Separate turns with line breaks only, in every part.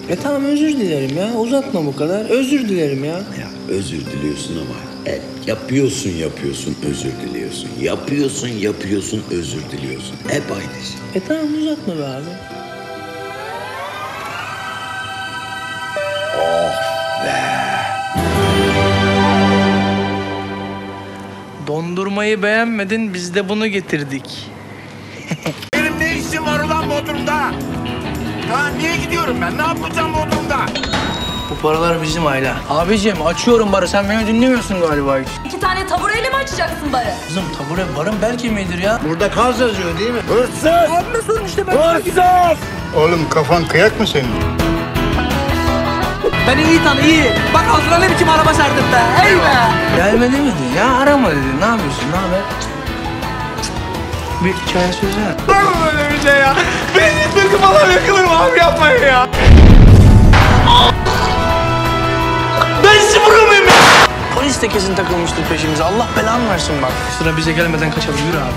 Tamam özür dilerim ya. Uzatma bu kadar. Özür dilerim ya.
Ya özür diliyorsun ama yapıyorsun özür diliyorsun. Yapıyorsun özür diliyorsun. Hep aynı şey.
Tamam uzatma be abi. Dondurmayı beğenmedin, biz de bunu getirdik.
Benim ne işim var ulan Bodrum'da? Ha niye gidiyorum ben? Ne yapacağım Bodrum'da?
Bu paralar bizim Ayla. Abicim açıyorum barı, sen beni dinlemiyorsun galiba hiç.
2 tane tabureyle mi açacaksın barı?
Kızım tabure barın belki midir ya?
Burada kaz yazıyor değil mi? Hırsız!
Abime sorun işte ben.
Hırsız!
Oğlum kafan kıyak mı senin?
Beni iyi tanı iyi. Bak ağzına ne biçim araba serdim be. Ey be.
Gelme demedin ya, arama dedin. Ne yapıyorsun, ne haber? Bir çaya söylesene.
Var mı böyle bir şey ya? Beni türkü falan yakılırım abi yapmayın ya. Ben sizi vuramıyorum ya.
Polis de kesin takılmıştır peşimize. Allah belanı versin bak. Sıra bize gelmeden kaçalım, yürü abi.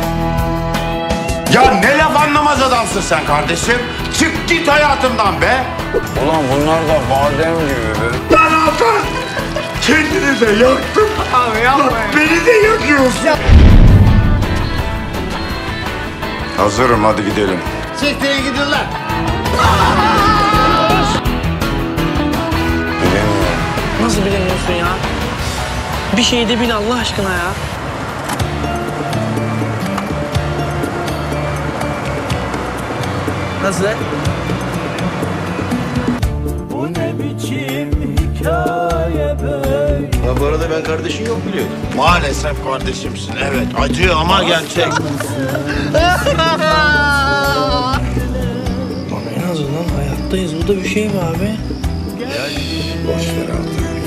Ya ne laf anlamaz adamsın sen kardeşim. Çık git hayatımdan be.
Ulan bunlar da badem gibi be.
Lan Hakan! Kendini de yaktın.
Abi yapmayın.
Beni de yakıyorsun.
Hazırım, hadi gidelim.
Siktirin gidin lan.
Bilemiyorum.
Nasıl bilemiyorsun ya? Bir şeyi de bil Allah aşkına ya. Nasıl?
Ya bu arada ben kardeşin yok biliyordum.
Maalesef kardeşimsin evet. Acı ama gerçek.
En azından hayattayız. Bu da bir şey mi abi?
Boş ver Altay.